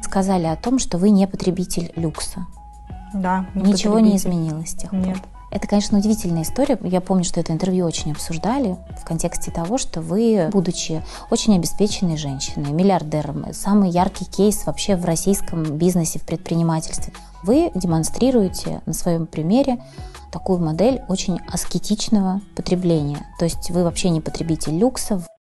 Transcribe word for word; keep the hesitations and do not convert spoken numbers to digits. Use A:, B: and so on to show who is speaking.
A: сказали о том, что вы не потребитель люкса.
B: Да.
A: Не Ничего не изменилось с тех пор?
B: Нет.
A: Это, конечно, удивительная история. Я помню, что это интервью очень обсуждали в контексте того, что вы, будучи очень обеспеченной женщиной, миллиардером, самый яркий кейс вообще в российском бизнесе, в предпринимательстве, вы демонстрируете на своем примере такую модель очень аскетичного потребления. То есть вы вообще не потребитель люкса.